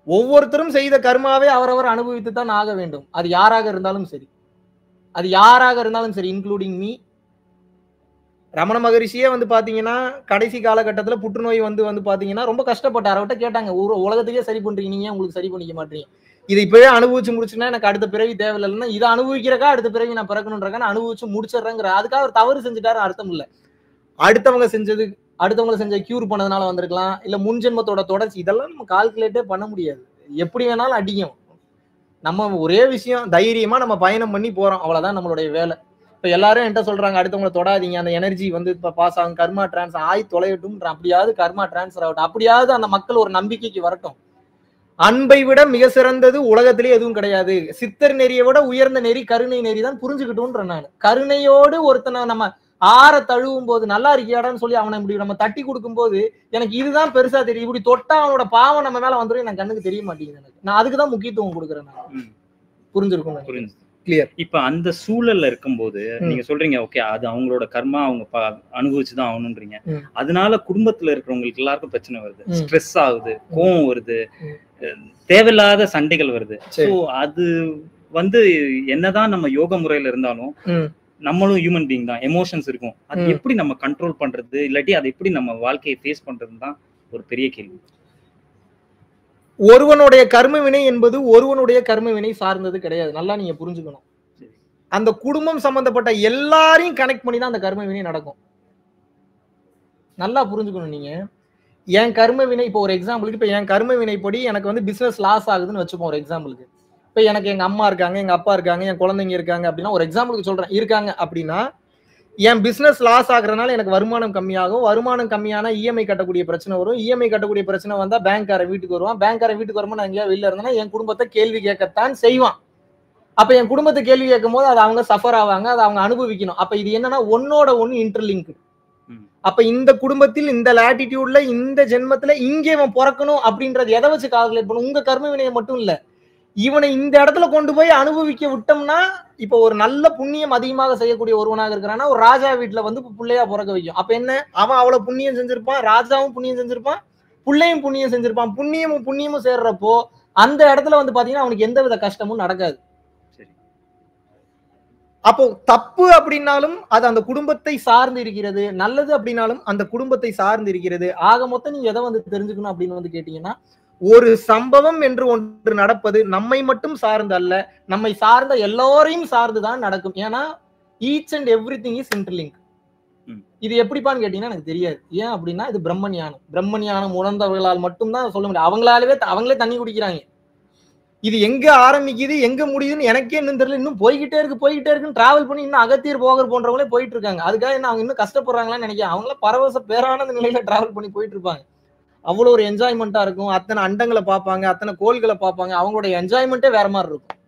ஒவ்வொருத்தரும் செய்த கர்மாவை அவரவர் அனுபவித்து தான் ஆக வேண்டும். அது யாராக இருந்தாலும் சரி, அது யாராக இருந்தாலும் சரி, இன்க்ளூடிங் மீ. ரமண மகரிஷியே வந்து பாத்தீங்கன்னா கடைசி காலகட்டத்துல புற்றுநோய் வந்து பாத்தீங்கன்னா ரொம்ப கஷ்டப்பட்டார். அவர்கிட்ட கேட்டாங்க, உலகத்தையே சரி பண்றீங்க, நீங்க உங்களுக்கு சரி பண்ணிக்க மாட்டீங்க. இதை இப்பவே அனுபவிச்சு முடிச்சுன்னா எனக்கு அடுத்த பிறவி தேவையில்லைன்னா இதை அனுபவிக்கிறக்கா அடுத்த பிறவி நான் பிறக்கணுன்றக்கா அனுபவிச்சு முடிச்சிடுறேங்கிற அதுக்காக அவர் தவறு செஞ்சுட்டாரு அர்த்தம் இல்லை. அடுத்தவங்க செஞ்ச கியூர் பண்ணதுனால வந்திருக்கலாம், இல்ல முன்ஜென்மத்தோட தொடர்ச்சி, இதெல்லாம் நம்ம கால்குலேட்டே பண்ண முடியாது. எப்படி வேணாலும் அடிக்கும். நம்ம ஒரே விஷயம், தைரியமா நம்ம பயணம் பண்ணி போறோம், அவ்வளவுதான் நம்மளுடைய வேலை. இப்ப எல்லாரும் என்கிட்ட சொல்றாங்க அடுத்தவங்களை தொடாதீங்க, அந்த எனர்ஜி வந்து இப்ப பாஸ் ஆகும், கர்மா டிரான்ஸ்ஃபர் ஆகி தொலையட்டும், அப்படியாவது கர்மா டிரான்ஸ்ஃபர் ஆகட்டும், அப்படியாவது அந்த மக்கள் ஒரு நம்பிக்கைக்கு வரட்டும். அன்பை விட மிக சிறந்தது உலகத்திலே எதுவும் கிடையாது. சித்தர் நெறியை விட உயர்ந்த நெறி கருணை நெறி தான் புரிஞ்சுக்கிட்டோன்ற நான். கருணையோடு ஒருத்தனை நம்ம ஆற தழுவும் போது நல்லா இருக்கியாடான்னு சொல்லி அவனை இப்படி நம்ம தட்டி கொடுக்கும் போது எனக்கு இதுதான் பெருசா தெரியும். இப்படி தொட்டா அவனோட பாவம் நம்ம மேல வந்துடும் எனக்கு கண்ணுக்கு தெரிய மாட்டேங்குது. எனக்கு நான் அதுக்குதான் முக்கியத்துவம் கொடுக்குறேன். நான் புரிஞ்சிருக்கும். கிளியர். இப்ப அந்த சூழல்ல இருக்கும்போது நீங்க சொல்றீங்க ஓகே அது அவங்களோட கர்மா அவங்க அனுபவிச்சுதான் ஆகணும்ன்றீங்க. அதனால குடும்பத்துல இருக்கிறவங்களுக்கு எல்லாருக்கும் பிரச்சனை வருது, ஸ்ட்ரெஸ் ஆகுது, கோவம் வருது, தேவையில்லாத சண்டைகள் வருது. சோ அது வந்து என்னதான் நம்ம யோக முறையில இருந்தாலும் நம்மளும் ஹியூமன் பீயிங் தான், எமோஷன்ஸ் இருக்கும். அது எப்படி நம்ம கண்ட்ரோல் பண்றது, இல்லாட்டி அதை எப்படி நம்ம வாழ்க்கையை ஃபேஸ் பண்றதுன்னு தான் ஒரு பெரிய கேள்வி. ஒருவனுடைய கர்ம வினை என்பது ஒருவனுடைய கர்ம வினை சார்ந்தது கிடையாது. நல்லா நீங்க புரிஞ்சுக்கணும். அந்த குடும்பம் சம்பந்தப்பட்ட எல்லாரையும் கனெக்ட் பண்ணி தான் அந்த கர்ம வினை நடக்கும். நல்லா புரிஞ்சுக்கணும். நீங்க என் கர்ம வினை, இப்போ ஒரு எக்ஸாம்பிளுக்கு, இப்போ என் கர்ம வினைப்படி எனக்கு வந்து பிசினஸ் லாஸ் ஆகுதுன்னு வச்சுப்போம் ஒரு எக்ஸாம்பிளுக்கு. இப்போ எனக்கு எங்க அம்மா இருக்காங்க, எங்க அப்பா இருக்காங்க, என் குழந்தைங்க இருக்காங்க அப்படின்னா ஒரு எக்ஸாம்பிளுக்கு சொல்றேன், இருக்காங்க அப்படின்னா என் பிசினஸ் லாஸ் ஆகுறதுனால எனக்கு வருமானம் கம்மியாகும். வருமானம் கம்மியான இஎம்ஐ கட்டக்கூடிய பிரச்சனை வரும். இஎம்ஐ கட்டக்கூடிய பிரச்சனை வந்தா பேங்க்காரன் வீட்டுக்கு வருவான். பேங்க்காரன் வீட்டுக்கு வரும்போது நான் எங்கேயா வெளில இருந்தேன்னா என் குடும்பத்தை கேள்வி கேட்கத்தான் செய்வான். அப்ப என் குடும்பத்தை கேள்வி கேட்கும் போது அது அவங்க சஃபர் ஆவாங்க, அதை அவங்க அனுபவிக்கணும். அப்ப இது என்னன்னா ஒன்னோட ஒன்னு இன்டர்லிங்க். அப்ப இந்த குடும்பத்தில் இந்த லாட்டிடியூட்ல இந்த ஜென்மத்துல இங்கே இவன் பிறக்கணும் அப்படின்றது எதை வச்சு கால்குலேட் பண்ணும்? உங்க கர்ம வினையை மட்டும் இல்ல, இவனை இந்த இடத்துல கொண்டு போய் அனுபவிக்க விட்டோம்னா, இப்போ ஒரு நல்ல புண்ணியம் அதிகமாக செய்யக்கூடிய ஒருவனாக இருக்கிறான்னா ஒரு ராஜா வீட்டுல வந்து பிள்ளையா பிறக்க வைக்கும். அப்ப என்ன, அவன் அவ்வளவு புண்ணியம் செஞ்சிருப்பான், ராஜாவும் புண்ணியம் செஞ்சிருப்பான், பிள்ளையும் புண்ணியம் செஞ்சிருப்பான். புண்ணியமும் சேர்றப்போ அந்த இடத்துல வந்து பாத்தீங்கன்னா அவனுக்கு எந்த வித கஷ்டமும் நடக்காது. அப்போ தப்பு அப்படின்னாலும் அது அந்த குடும்பத்தை சார்ந்து இருக்கிறது, நல்லது அப்படின்னாலும் அந்த குடும்பத்தை சார்ந்து இருக்கிறது. ஆக மொத்தம் நீங்க எதை வந்து தெரிஞ்சுக்கணும் அப்படின்னு வந்து கேட்டீங்கன்னா, ஒரு சம்பவம் என்று ஒன்று நடப்பது நம்மை மட்டும் சார்ந்து அல்ல, நம்மை சார்ந்த எல்லோரையும் சார்ந்துதான் நடக்கும். ஏன்னா each and every thing is interlink. இது எப்படிப்பான்னு கேட்டீங்கன்னா எனக்கு தெரியாது. ஏன் அப்படின்னா இது பிரம்மஞானம் உணர்ந்தவர்களால் மட்டும்தான் சொல்ல முடியும். அவங்களே தண்ணி குடிக்கிறாங்க. இது எங்க ஆரம்பிக்குது எங்க முடியுதுன்னு எனக்கே இன்னும் தெரியல. இன்னும் போய்கிட்டே இருக்குன்னு டிராவல் பண்ணி இன்னும் அகத்தியர் போகர் போன்றவங்களே போயிட்டு இருக்காங்க. அதுக்காக என்ன அவங்க இன்னும் கஷ்டப்படுறாங்களான்னு நினைக்கிறேன். அவங்கள பரவச பேரான நிலையில டிராவல் பண்ணி போயிட்டு இருப்பாங்க. அவ்வளவு ஒரு என்ஜாய்மெண்டா இருக்கும். அத்தனை அண்டங்களை பார்ப்பாங்க, அத்தனை கோள்களை பார்ப்பாங்க. அவங்களோட என்ஜாய்மெண்ட்டே வேற மாதிரி இருக்கும்.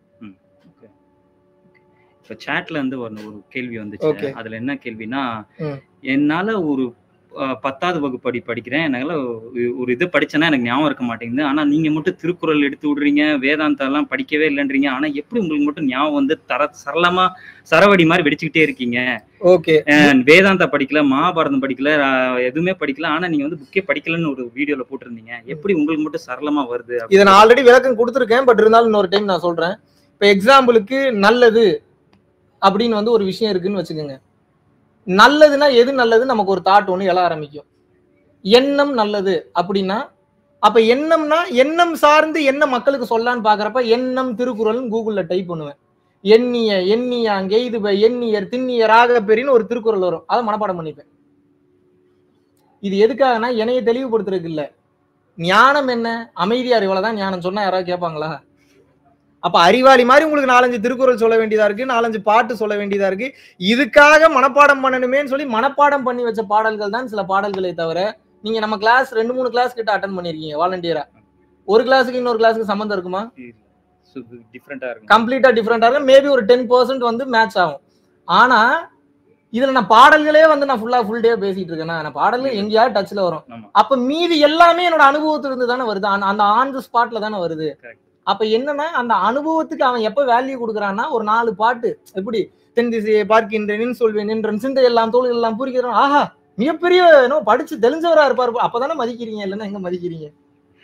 இப்ப சாட்ல இருந்து ஒரு கேள்வி வந்துச்சு. அதுல என்ன கேள்வினா, என்னால ஒரு 10வது வகுப்பு படிக்கிறேன், என்னால ஒரு இது படிச்சேன்னா எனக்கு ஞாபகம் இருக்க மாட்டேங்குது. ஆனா நீங்க மட்டும் திருக்குறள் எடுத்து விடுறீங்க, வேதாந்தா எல்லாம் படிக்கவே இல்லைன்றீங்க. ஆனா எப்படி உங்களுக்கு மட்டும் ஞாபகம் வந்து சரளமா சரவடி மாதிரி வெடிச்சுக்கிட்டே இருக்கீங்க? வேதாந்தா படிக்கல, மகாபாரதம் படிக்கல, எதுவுமே படிக்கல, ஆனா நீங்க வந்து புக்கே படிக்கலன்னு ஒரு வீடியோல போட்டிருந்தீங்க. எப்படி உங்களுக்கு மட்டும் சரளமா வருது? இதை நான் ஆல்ரெடி விளக்கம் கொடுத்துருக்கேன், பட் இருந்தாலும் இன்னொரு டைம் நான் சொல்றேன். இப்ப எக்ஸாம்பிளுக்கு நல்லது அப்படின்னு வந்து ஒரு விஷயம் இருக்குன்னு வச்சுக்கோங்க. நல்லதுன்னா எது நல்லது, நமக்கு ஒரு தாட் ஒண்ணு எழ ஆரம்பிக்கும். எண்ணம் நல்லது அப்படின்னா, அப்ப எண்ணம்னா எண்ணம் சார்ந்து என்ன மக்களுக்கு சொல்லலான்னு பாக்குறப்ப எண்ணம் திருக்குறள் கூகுள்ல டைப் பண்ணுவேன். எண்ணியாங்க இது எண்ணியர் திண்ணியராக பெரின்னு ஒரு திருக்குறள் வரும், அதை மனப்பாடம் பண்ணிப்பேன். இது எதுக்காகனா என்னைய தெளிவுபடுத்துறதுக்கு இல்ல. ஞானம் என்ன, அமைதியா இவ்வளவுதான் ஞானம் சொன்னா யாராவது கேட்பாங்களா? அப்ப அறிவாளி மாதிரி உங்களுக்கு 4-5 திருக்குறள் சொல்ல வேண்டியதா இருக்கு, 4-5 பாட்டு சொல்ல வேண்டியதா இருக்கு. இதுக்காக மனப்பாடம் பண்ணணுமேன்னு சொல்லி மனப்பாடம் பண்ணி வச்ச பாடல்கள் தான் சில பாடல்களை தவிர, நீங்க நம்ம கிளாஸ் 2-3 கிளாஸ் கிட்ட அட்டன் பண்ணிருக்கீங்க வாலண்டியரா. ஒரு கிளாஸுக்கு இன்னொரு கிளாஸுக்கு சம்பந்தம் இருக்குமா? கம்ப்ளீட்டா டிஃபரெண்டா இருக்கும். மேபி ஒரு 10% வந்து மேட்ச் ஆகும். ஆனா இதுல நான் பாடல்களே வந்து நான் ஃபுல் டே பேசிட்டு இருக்கேன்னா, நான் பாடல்கள் எங்கேயாவது டச்ல வரும். அப்ப மீதி எல்லாமே என்னோட அனுபவத்துல இருந்து தானே வருது, அந்த ஆன் தி ஸ்பாட்ல தானே வருது. அப்ப என்னன்னா அந்த அனுபவத்துக்கு அவன் எப்ப வேல்யூ கொடுக்குறான்னா, ஒரு 4 பாட்டு எப்படி தென் திசையை பார்க்கின்றேன் சொல்வேன் என்றன் சிந்தை எல்லாம் தோல் எல்லாம் பூரிக்கிறான், ஆஹா மிகப்பெரிய படிச்சு தெரிஞ்சவரா இருப்பாரு, அப்பதானே மதிக்கிறீங்க, இல்லைன்னா எங்க மதிக்கிறீங்க?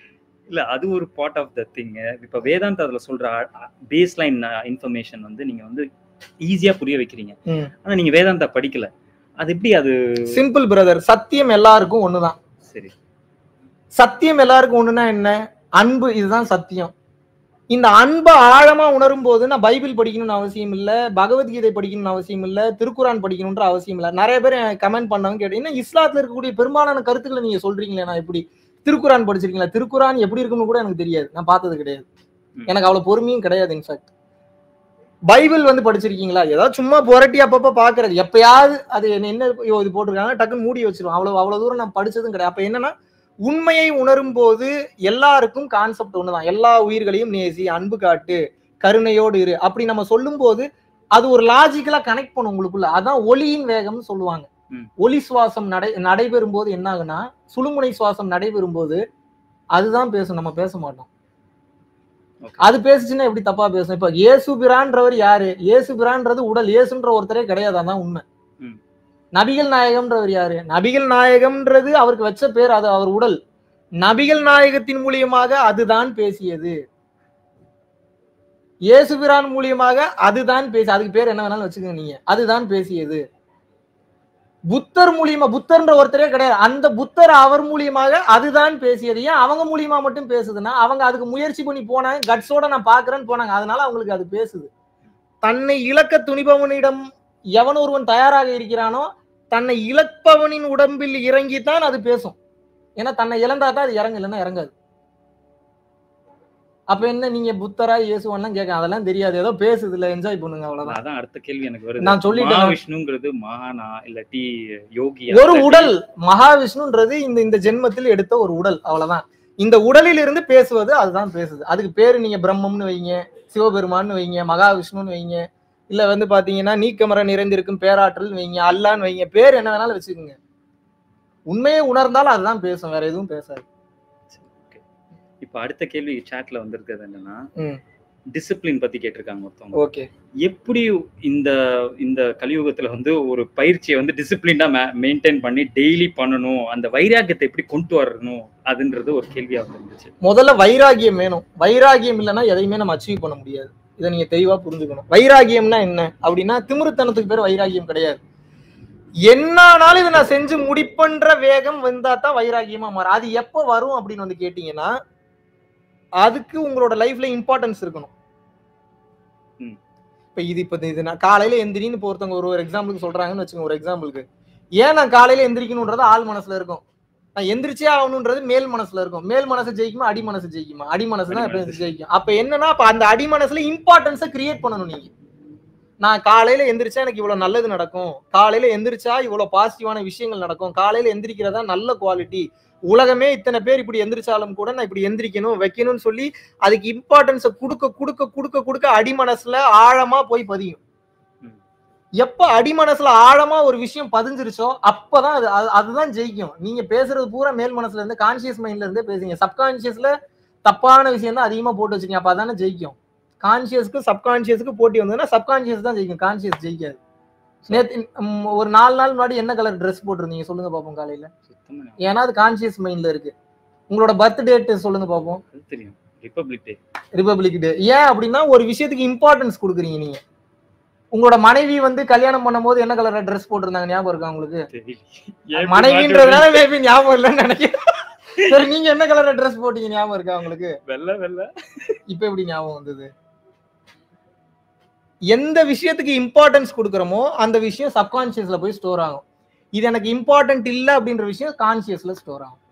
இல்ல அது ஒரு பார்ட் ஆஃப் த திங். இப்ப வேதாந்த் அதுல சொல்ற பேஸ் லைன் இன்ஃபர்மேஷன் வந்து நீங்க வந்து ஈஸியா புரிய வைக்கிறீங்க. ஆனா நீங்க வேதாந்தா படிக்கல, அது எப்படி? அது சிம்பிள் பிரதர். சத்தியம் எல்லாருக்கும் ஒண்ணுதான். சரி, சத்தியம் எல்லாருக்கும் ஒண்ணுன்னா என்ன? அன்பு. இதுதான் சத்தியம். இந்த அன்பை ஆழமா உணரும் போது நான் பைபிள் படிக்கணும்னு அவசியம் இல்ல, பகவத்கீதை படிக்கணும்னு அவசியம் இல்ல, திருக்குரான் படிக்கணும்ன்ற அவசியம் இல்ல. நிறைய பேர் கமெண்ட் பண்ணவங்க கேட்டீங்கன்னா, இஸ்லாத்துல இருக்கக்கூடிய பெரும்பாலான கருத்துக்களை நீங்க சொல்றீங்களே, நான் எப்படி திருக்குரான் படிச்சிருக்கீங்களா? திருக்குரான் எப்படி இருக்குன்னு கூட எனக்கு தெரியாது, நான் பார்த்தது கிடையாது, எனக்கு அவ்வளவு பொறுமையும் கிடையாது. இன்ஃபேக்ட் பைபிள் வந்து படிச்சிருக்கீங்களா? ஏதாவது சும்மா புரட்டி அப்பப்ப பாக்குறது, எப்பயாவது அது என்ன இது போட்டிருக்காங்க டக்குன்னு மூடி வச்சிருவோம், அவ்வளவு தூரம் நான் படிச்சதும் கிடையாது. அப்ப என்னன்னா, உண்மையை உணரும் போது எல்லாருக்கும் கான்செப்ட் ஒண்ணுதான், எல்லா உயிர்களையும் நேசி, அன்பு காட்டு, கருணையோடு இரு, அப்படி நம்ம சொல்லும் போது அது ஒரு லாஜிக்கலா கனெக்ட் பண்ணும் உங்களுக்குள்ள. அதான் ஒளியின் வேகம்னு சொல்லுவாங்க. ஒளி சுவாசம் நடைபெறும் போது என்ன ஆகுனா, சுழுமுனை சுவாசம் நடைபெறும் போது அதுதான் பேசும், நம்ம பேச மாட்டோம். அது பேசுச்சுன்னா எப்படி தப்பா பேசும்? இப்ப இயேசு பிரான்றவர் யாரு? இயேசு பிரான்றது உடல், இயேசுன்ற ஒருத்தரே கிடையாது, அதான் உண்மை. நபிகள் நாயகம்ன்றவர் யாரு? நபிகள் நாயகம்ன்றது அவருக்கு வச்ச பேர், அது அவர் உடல். நபிகள் நாயகத்தின் மூலியமாக அதுதான் பேசியது. இயேசுபிரான் மூலியமாக அதுதான் பேசி, அதுக்கு பேர் என்ன வேணாலும் வச்சுக்கோங்க நீங்க, அதுதான் பேசியது. புத்தர் மூலியமா, புத்தர்ன்ற ஒருத்தரே கிடையாது, அந்த புத்தர் அவர் மூலியமாக அதுதான் பேசியது. ஏன் அவங்க மூலியமா மட்டும் பேசுதுன்னா, அவங்க அதுக்கு முயற்சி பண்ணி போனாங்க, கட்ஸோட நான் பாக்குறேன்னு போனாங்க, அதனால அவங்களுக்கு அது பேசுது. தன்னை இழக்க துணிபவனிடம் எவன் ஒருவன் தயாராக இருக்கிறானோ, தன்னை இழப்பவனின் உடம்பில் இறங்கித்தான் அது பேசும். ஏன்னா தன்னை இழந்தாதான் அது இறங்கு, இல்லைன்னா இறங்காது. அப்ப என்ன நீங்க புத்தரா இயேசுவான்லாம் கேட்க, அதெல்லாம் தெரியாது, ஏதோ பேசுது இல்ல, என்ஜாய் பண்ணுங்க, அவ்வளவுதான். அதான் அடுத்த கேள்வி எனக்கு வருது. நான் சொல்லிட்டேன், மகாவிஷ்ணுங்கிறது மகானா இல்லாட்டி யோகி, ஒரு உடல். மகாவிஷ்ணுன்றது இந்த ஜென்மத்தில் எடுத்த ஒரு உடல், அவ்வளவுதான். இந்த உடலில் இருந்து பேசுவது அதுதான் பேசுது. அதுக்கு பேரு நீங்க பிரம்மம்னு வைங்க, சிவபெருமான்னு வைங்க, மகாவிஷ்ணுன்னு வைங்க, இல்ல வந்து பாத்தீங்கன்னா நீக்கமர நிறைந்திருக்கும் பேராற்றல் வைங்க, அல்லான்னு வைங்க, பேர் என்ன வேணாலும் வச்சுக்கோங்க. உண்மையை உணர்ந்தாலும் அதுதான் பேசும், வேற எதுவும் பேசாது. இப்ப அடுத்த கேள்வி சாட்ல வந்திருக்கிறது என்னன்னா, டிசிப்ளின் பத்தி கேட்டிருக்காங்க ஒருத்தவங்க. ஓகே, எப்படி இந்த கலியுகத்துல வந்து ஒரு பயிற்சியை வந்து டிசிப்ளினா மெயின்டைன் பண்ணி டெய்லி பண்ணணும், அந்த வைராகியத்தை எப்படி கொண்டு வரணும், அதுன்றது ஒரு கேள்வியா வந்துருந்துச்சு. முதல்ல வைராகியம் வேணும். வைராகியம் இல்லைன்னா எதையுமே நம்ம அச்சீவ் பண்ண முடியாது. இதை நீங்க தெளிவா புரிஞ்சுக்கணும். வைராகியம்னா என்ன அப்படின்னா, திமிருத்தனத்துக்கு பேர் வைராகியம் கிடையாது. என்னானாலும் இதை நான் செஞ்சு முடிப்பன்ற வேகம் வந்தா தான் வைராகியமா மாறும். அது எப்போ வரும் அப்படின்னு வந்து கேட்டீங்கன்னா, அதுக்கு உங்களோட லைஃப்ல இம்பார்ட்டன்ஸ் இருக்கணும். இப்ப இது நான் காலையில எந்திரின்னு ஒருத்தவங்க ஒரு எக்ஸாம்பிளுக்கு சொல்றாங்கன்னு வச்சுக்கோங்க. ஒரு எக்ஸாம்பிளுக்கு, ஏன் நான் காலையில எந்திரிக்கணும்ன்றது ஆள் மனசுல இருக்கும், நான் எந்திரிச்சே ஆகணும்ன்றது மேல் மனசுல இருக்கும். மேல் மனசு ஜெயிக்குமா, அடி மனசு ஜெயிக்குமா? அடி மனசு தான் ஜெயிக்கும். அப்ப என்னன்னா, அப்ப அந்த அடி மனசுல இம்பார்ட்டன்ஸை கிரியேட் பண்ணணும் நீங்க. நான் காலையில எந்திரிச்சா எனக்கு இவ்வளவு நல்லது நடக்கும், காலையில எந்திரிச்சா இவ்வளவு பாசிட்டிவான விஷயங்கள் நடக்கும், காலையில எந்திரிக்கிறதா நல்ல குவாலிட்டி, உலகமே இத்தனை பேர் இப்படி எந்திரிச்சாலும் கூட நான் இப்படி எந்திரிக்கணும் வைக்கணும்னு சொல்லி அதுக்கு இம்பார்ட்டன்ஸை கொடுக்க கொடுக்க கொடுக்க கொடுக்க அடிமனசுல ஆழமா போய் பதியும். எப்ப அடிமனசுல ஆழமா ஒரு விஷயம் பதிஞ்சிருச்சோ அப்பதான் அதுதான் ஜெயிக்கும். நீங்க பேசுறது பூரா மேல் மனசுல இருந்து, கான்சியஸ் மைண்ட்ல இருந்தே பேசுங்க. சப்கான்சியஸ்ல தப்பான விஷயம் தான் அதிகமா போட்டு வச்சுக்கீங்க, அப்ப அதானே ஜெயிக்கும். கான்சியஸ்க்கு சப்கான்சியஸ்க்கு போட்டி வந்ததுன்னா சப்கான்சியஸ் தான் ஜெயிக்கும், கான்சியஸ் ஜெயிக்காது. நேற்று ஒரு 4 நாள் முன்னாடி என்ன கலர் ட்ரெஸ் போட்டிருந்தீங்க சொல்லுங்க பாப்போம் காலையில? ஏன்னா அது கான்சியஸ் மைண்ட்ல இருக்கு. உங்களோட பர்த் டேட் சொல்லுங்க பாப்போம். Republic day. ஏன் அப்படின்னா ஒரு விஷயத்துக்கு இம்பார்ட்டன்ஸ் கொடுக்குறீங்க நீங்க. உங்களோட மனைவி வந்து கல்யாணம் பண்ணும் போது என்ன கலர் ட்ரெஸ் போட்டிருந்தாங்க ஞாபகம் இருக்கா உங்களுக்கு? மனைவின்றதுனால மேபி ஞாபகம் இல்லைன்னு நினைக்கிறேன். சரி, நீங்க என்ன கலர் ட்ரெஸ் போட்டீங்க ஞாபகம் இருக்கா உங்களுக்கு? வெள்ளை வெள்ளை. இப்ப எப்படி ஞாபகம் வந்தது? எந்த விஷயத்துக்கு இம்பார்ட்டன்ஸ் கொடுக்குறோமோ அந்த விஷயம் சப்கான்சியஸ்ல போய் ஸ்டோர் ஆகும். இது எனக்கு இம்பார்ட்டன்ட் இல்லை அப்படின்ற விஷயம் கான்சியஸ்ல ஸ்டோர் ஆகும்.